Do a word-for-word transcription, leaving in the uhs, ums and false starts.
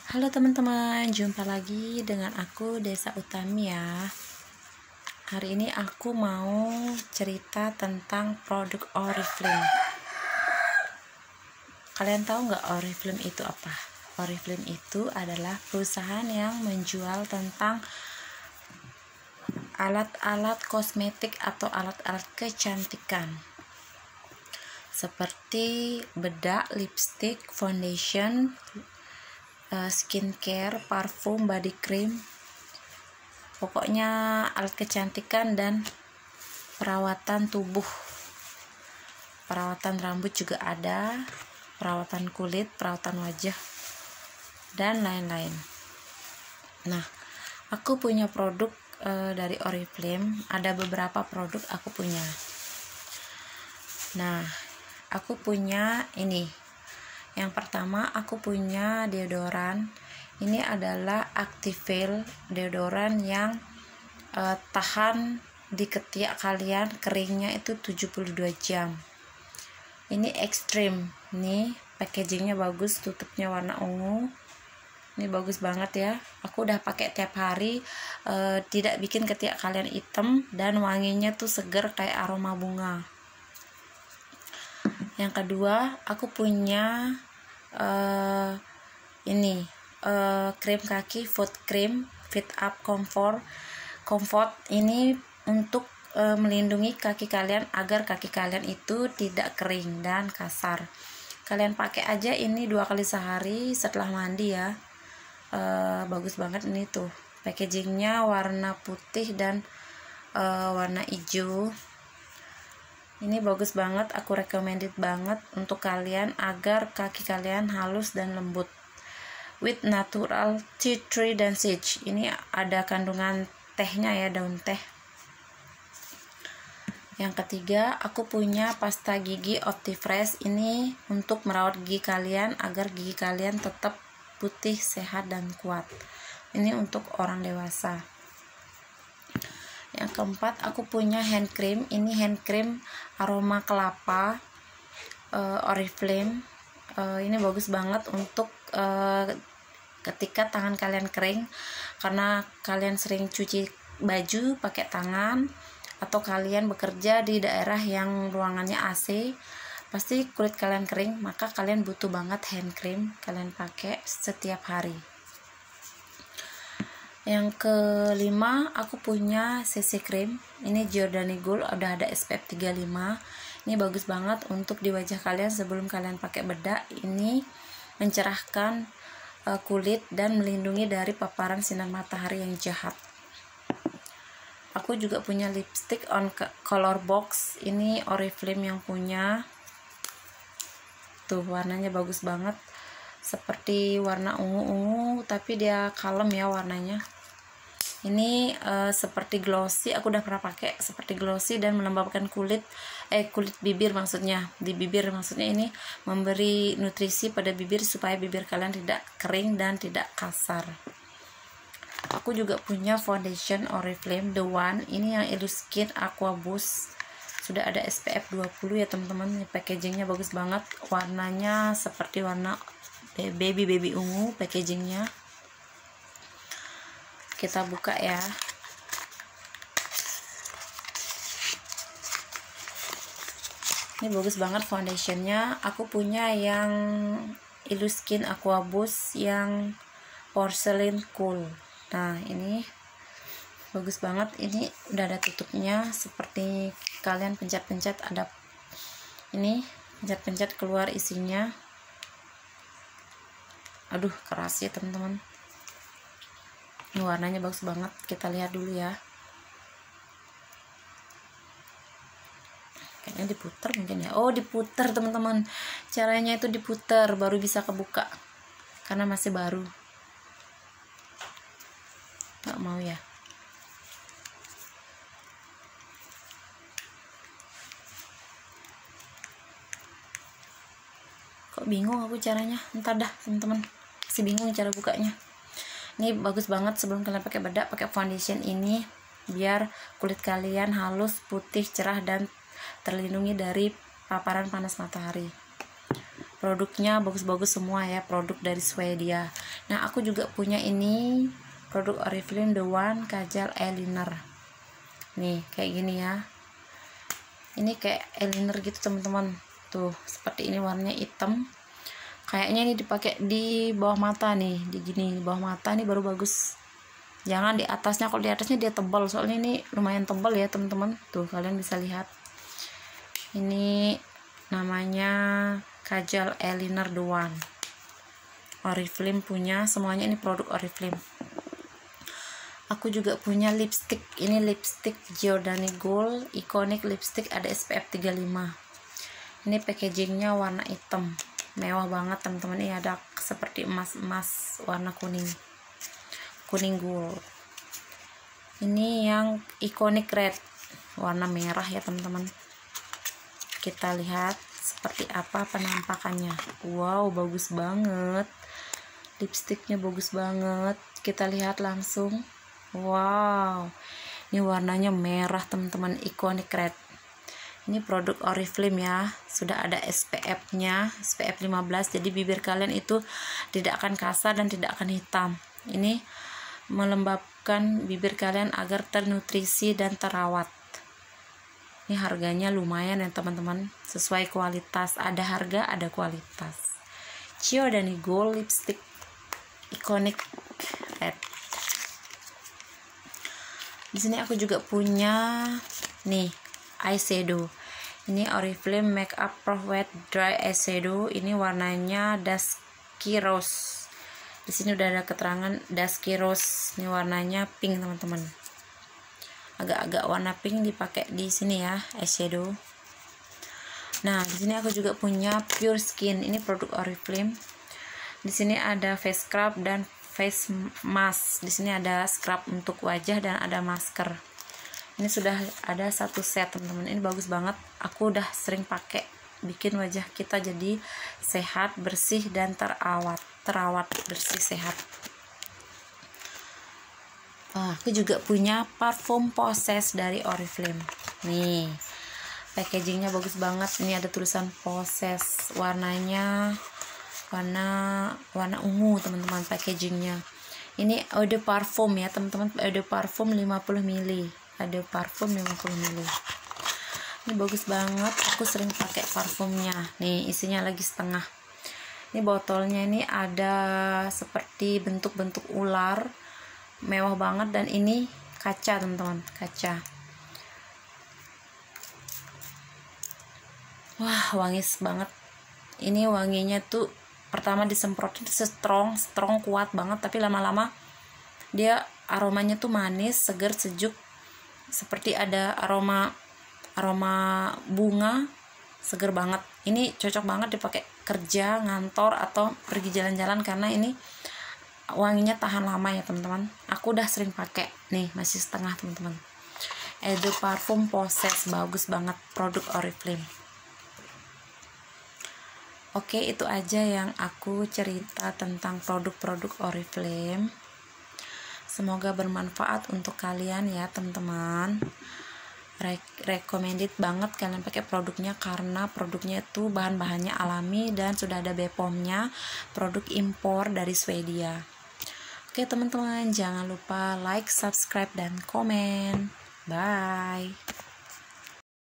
Halo teman-teman, jumpa lagi dengan aku Desa Utami ya. Hari ini aku mau cerita tentang produk Oriflame. Kalian tahu nggak Oriflame itu apa? Oriflame itu adalah perusahaan yang menjual tentang alat-alat kosmetik atau alat-alat kecantikan seperti bedak, lipstick, foundation, skincare, parfum, body cream, pokoknya alat kecantikan dan perawatan tubuh, perawatan rambut juga ada, perawatan kulit, perawatan wajah, dan lain-lain. Nah, aku punya produk e, dari Oriflame. Ada beberapa produk aku punya. Nah, aku punya ini. Yang pertama, aku punya deodoran. Ini adalah Activale, deodoran yang uh, tahan di ketiak kalian, keringnya itu tujuh puluh dua jam. Ini ekstrim. Nih, packagingnya bagus, tutupnya warna ungu. Ini bagus banget ya. Aku udah pakai tiap hari, uh, tidak bikin ketiak kalian hitam dan wanginya tuh seger kayak aroma bunga. Yang kedua, aku punya uh, ini uh, krim kaki foot cream Fit Up Comfort. Comfort ini untuk uh, melindungi kaki kalian agar kaki kalian itu tidak kering dan kasar. Kalian pakai aja ini dua kali sehari setelah mandi ya. Uh, bagus banget ini tuh. Packagingnya warna putih dan uh, warna hijau. Ini bagus banget, aku recommended banget untuk kalian agar kaki kalian halus dan lembut. With natural tea tree dan sage. Ini ada kandungan tehnya ya, daun teh. Yang ketiga, aku punya pasta gigi Optifresh. Ini untuk merawat gigi kalian agar gigi kalian tetap putih, sehat, dan kuat. Ini untuk orang dewasa. Yang keempat, aku punya hand cream. Ini hand cream aroma kelapa uh, Oriflame. Uh, ini bagus banget untuk uh, ketika tangan kalian kering, karena kalian sering cuci baju pakai tangan, atau kalian bekerja di daerah yang ruangannya A C, pasti kulit kalian kering, maka kalian butuh banget hand cream kalian pakai setiap hari. Yang kelima, aku punya C C cream. Ini Giordani Gold, udah ada S P F tiga puluh lima. Ini bagus banget untuk di wajah kalian sebelum kalian pakai bedak. Ini mencerahkan uh, kulit dan melindungi dari paparan sinar matahari yang jahat. Aku juga punya lipstick on color box. Ini Oriflame yang punya. Tuh, warnanya bagus banget. Seperti warna ungu-ungu, tapi dia kalem ya warnanya. Ini uh, seperti glossy, aku udah pernah pakai, seperti glossy dan melembabkan kulit, eh kulit bibir maksudnya, di bibir maksudnya. Ini memberi nutrisi pada bibir supaya bibir kalian tidak kering dan tidak kasar. Aku juga punya foundation Oriflame The One. Ini yang Illuskin Aqua Boost. Sudah ada S P F dua puluh ya teman-teman. Ini packagingnya bagus banget, warnanya seperti warna baby baby ungu packagingnya. Kita buka ya. Ini bagus banget foundationnya. Aku punya yang Illuskin Aqua Boost yang Porcelain Cool. Nah, ini bagus banget. Ini udah ada tutupnya, seperti kalian pencet-pencet ada ini, pencet-pencet keluar isinya. Aduh, keras ya teman-teman. Ini warnanya bagus banget, kita lihat dulu ya. Kayaknya diputer mungkin ya. Oh, diputer teman-teman. Caranya itu diputer baru bisa kebuka, karena masih baru. Nggak mau ya. Kok bingung aku caranya. Ntar dah teman-teman, masih bingung cara bukanya. Ini bagus banget sebelum kalian pakai bedak, pakai foundation ini biar kulit kalian halus, putih, cerah, dan terlindungi dari paparan panas matahari. produknya bagus-bagus semua ya, produk dari Swedia. Nah aku juga punya ini produk Oriflame The One Kajal Eyeliner. Nih kayak gini ya, ini kayak eyeliner gitu teman-teman, tuh seperti ini, warnanya hitam. Kayaknya ini dipakai di bawah mata nih, di gini bawah mata nih baru bagus, jangan di atasnya. Kalau di atasnya dia tebal, soalnya ini lumayan tebal ya teman-teman, tuh kalian bisa lihat. Ini namanya Kajal Eyeliner The One, Oriflame punya, semuanya ini produk Oriflame. Aku juga punya lipstick, ini lipstick Giordani Gold Iconic Lipstick, ada S P F tiga puluh lima. Ini packagingnya warna hitam, mewah banget teman-teman. Ini ada seperti emas-emas warna kuning, kuning gold. Ini yang Iconic Red, warna merah ya teman-teman. Kita lihat seperti apa penampakannya. Wow, bagus banget, lipstiknya bagus banget. Kita lihat langsung. Wow, ini warnanya merah teman-teman, Iconic Red. Ini produk Oriflame ya, sudah ada S P F-nya, S P F lima belas, jadi bibir kalian itu tidak akan kasar dan tidak akan hitam. Ini melembabkan bibir kalian agar ternutrisi dan terawat. Ini harganya lumayan ya teman-teman, sesuai kualitas, ada harga ada kualitas. Giordani Gold Lipstick Iconic Red. Di sini aku juga punya nih eyeshadow. Ini Oriflame Makeup Pro Wet Dry Eyeshadow. Ini warnanya Dusky Rose. Di sini udah ada keterangan Dusky Rose. Ini warnanya pink teman-teman. Agak-agak warna pink dipakai di sini ya, eyeshadow. Nah, di sini aku juga punya Pure Skin. Ini produk Oriflame. Di sini ada face scrub dan face mask. Di sini ada scrub untuk wajah dan ada masker. Ini sudah ada satu set teman-teman. Ini bagus banget. Aku udah sering pakai, bikin wajah kita jadi sehat, bersih dan terawat, terawat bersih sehat. Nah, aku juga punya parfum Possess dari Oriflame. Nih, packagingnya bagus banget. Ini ada tulisan Possess. Warnanya warna warna ungu teman-teman, packagingnya. Ini eau de parfum ya teman-teman, eau de parfum lima puluh mililiter, ada parfum lima puluh mililiter. Ini bagus banget, aku sering pakai parfumnya. Nih isinya lagi setengah. Ini botolnya ini ada seperti bentuk-bentuk ular, mewah banget. Dan ini kaca teman-teman, kaca. Wah, wangi banget. Ini wanginya tuh pertama disemprotin strong, strong kuat banget, tapi lama-lama dia aromanya tuh manis, segar, sejuk, seperti ada aroma aroma bunga, segar banget. Ini cocok banget dipakai kerja, ngantor, atau pergi jalan-jalan karena ini wanginya tahan lama ya teman-teman. Aku udah sering pakai. Nih masih setengah teman-teman. Eau de parfum Possess, bagus banget, produk Oriflame. Oke, itu aja yang aku cerita tentang produk-produk Oriflame. Semoga bermanfaat untuk kalian ya teman-teman. Re recommended banget kalian pakai produknya karena produknya itu bahan-bahannya alami dan sudah ada B P O M-nya, produk impor dari Swedia. Oke teman-teman, jangan lupa like, subscribe, dan komen. Bye.